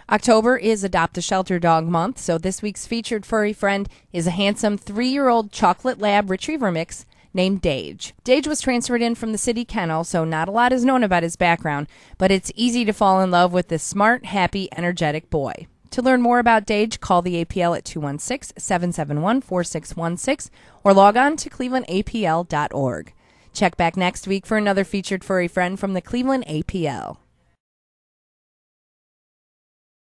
October is Adopt a Shelter Dog Month, so this week's featured furry friend is a handsome 3-year-old chocolate lab retriever mix named Dage. Dage was transferred in from the city kennel, so not a lot is known about his background, but it's easy to fall in love with this smart, happy, energetic boy. To learn more about Dage, call the APL at 216-771-4616 or log on to clevelandapl.org. Check back next week for another featured furry friend from the Cleveland APL.